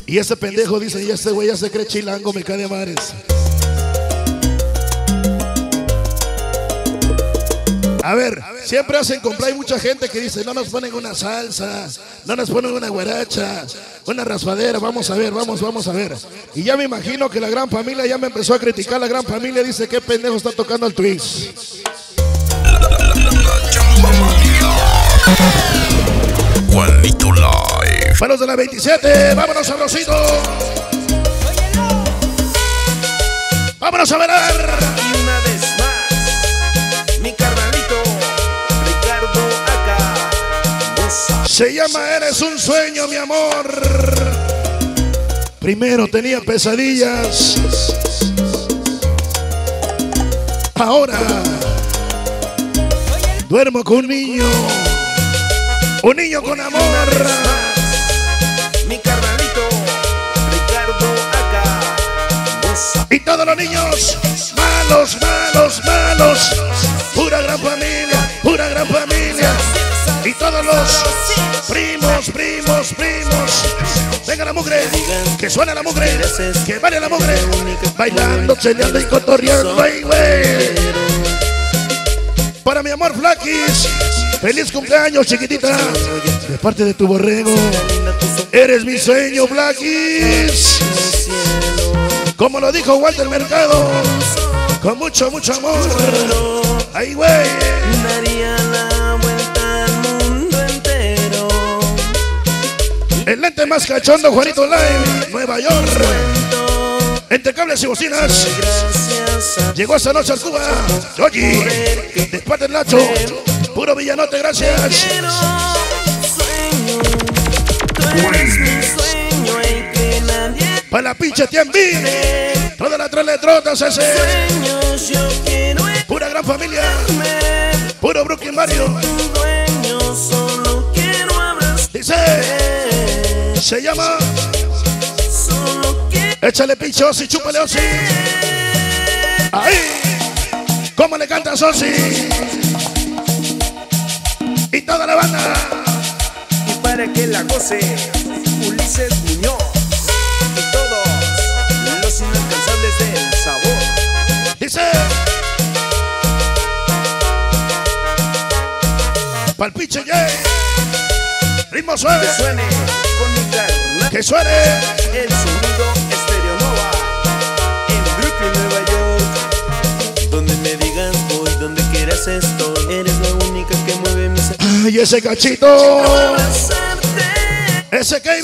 Y ese pendejo dice, y este güey ya se cree chilango, me cae de mares. A ver, siempre hacen comprar. Hay mucha gente que dice, no nos ponen una salsa, no nos ponen una guaracha, una raspadera. Vamos a ver, vamos a ver. Y ya me imagino que la gran familia ya me empezó a criticar. La gran familia dice, qué pendejo está tocando el twist. Juanito Live. Manos de la 27, vámonos sabrosito. Vámonos a bailar. Y una vez más, mi carnalito Ricardo acá. Se llama Eres un sueño, mi amor. Primero tenía pesadillas, ahora duermo con un niño con amor. Mi carnalito Ricardo acá. Y todos los niños malos, malos, malos. Pura gran familia, pura gran familia. Y todos los primos, primos, primos. Venga la mugre, que suene la mugre, que vaya la mugre. Bailando, cheleando y cotorreando, ay, güey. Para mi amor Flaquis, feliz cumpleaños, chiquitita. De parte de tu borrego, eres mi sueño, Flaquis. Como lo dijo Walter Mercado, con mucho, mucho amor. Ay, güey. Daría la vuelta al mundo entero. El lente más cachondo, Juanito Live, Nueva York. Entre cables y bocinas. Llegó esta noche al Cuba. Oye, después del Nacho, puro Villanote, gracias. Para la pinche TMB, todas las tres letrotas ese. Pura gran familia, puro Brooklyn Mario. Dice, se llama échale pinche Osi, chúpale Osi. Ahí, ¿cómo le canta Osi? Y toda la banda. Y para que la goce, Ulises Muñoz y todos los inalcanzables del sabor. Dice, pa'l pinche Jay, ritmo suave, Que suene con mi carnal, que suene. el sonido Estéreo Nova en Brooklyn, Nueva York. Donde me digas voy, donde quieras estoy. Eres la única que mueve mis. Ay, ese cachito, ese KB.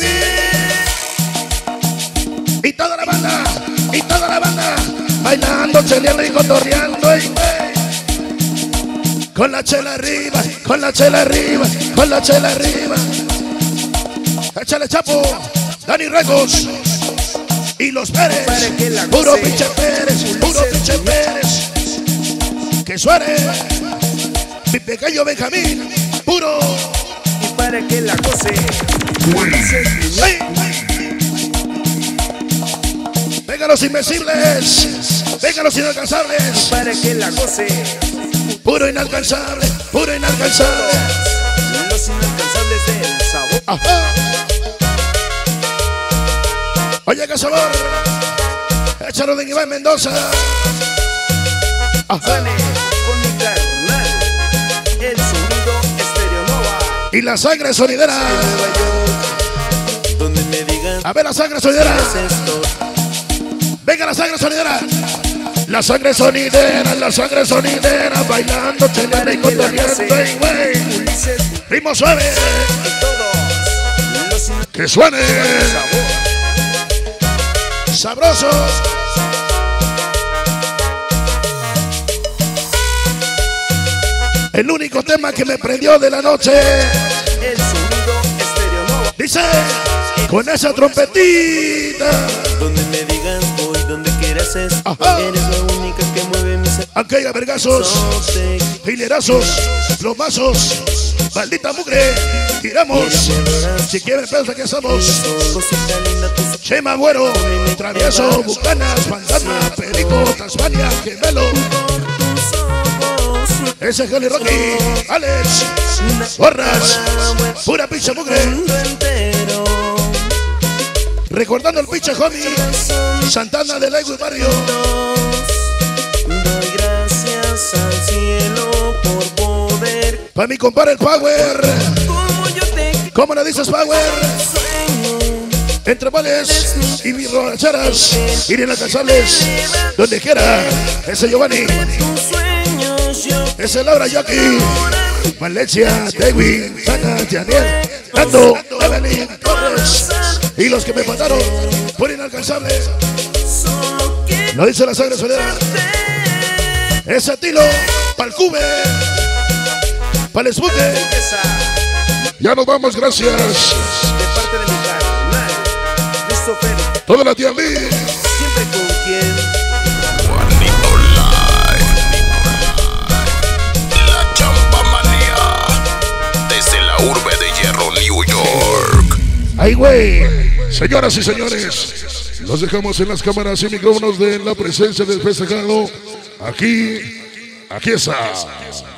Y toda la banda, y toda la banda. Bailando, cheleando y cotorreando, ey, güey. Con la chela arriba, con la chela arriba, con la chela arriba. Échale Chapo, Dani Records y los Pérez. Puro pinche Pérez, puro pinche Pérez. Que suene mi pequeño Benjamín, puro. Y para que la goce, Ulises Muñoz. ¡Ay! Vengan los invencibles, vengan los inalcanzables. Para que la goce, Puro inalcanzable, puro inalcanzable. los inalcanzables del sabor. Ajá. Oye, qué sabor. Échalo de Iván Mendoza. Ajá. Suene con mi carnal, el sonido Estéreo Nova. Y la sangre sonidera. Nueva York, donde me digan A ver la sangre sonidera. ¿qué es esto? Venga la sangre sonidera. La sangre sonidera. Bailando, cheleando y cotorreando, ey, güey. Ulises Ritmo suave. y todos los Que suene. inalcanzables del sabor. Sabroso. El único tema que me prendió de la noche. El sonido Estéreo Nova. Dice, con esa trompetita. Donde me digan voy, donde quieras estoy. Ajá. Eres la única que mueve mis. Aunque haya vergazos, hilerazos, plomazos, maldita mugre, tiramos. Si quieren pensar que somos Cosita linda, tus Chema Güero, Travieso, Bucanas, Fantasma, Perico, Tasmania, Gemelo. Ese es Heli Rocky, Alex, Borras, pura pinche mugre. Recordando el pinche homie Santana de Lego y Barrio. Doy gracias al cielo por poder. Para mi compadre el Power. Como yo te ¿Cómo le dices Power? sueño. Entre males y mis borracheras, ir inalcanzables, donde quiera. Ese Giovanni, Tus sueños yo ese Laura Jackie, Valencia, Tewin, Sana, Daniel, Nando, Evelyn, Torres y los que me mataron por inalcanzable. solo quiero Lo dice la sangre solera. Ese Tilo, pa'l Cube, pa'l Esbuque. esa Ya nos vamos, gracias. de parte de mi carnal Christopher, Toda la tía Lee. siempre con quien. Juanito Live. La Champamanía. Desde la urbe de Hierro, New York. ¡Ay, güey! Señoras y señores, los dejamos en las cámaras y micrófonos de la presencia del festejado. Aquí está.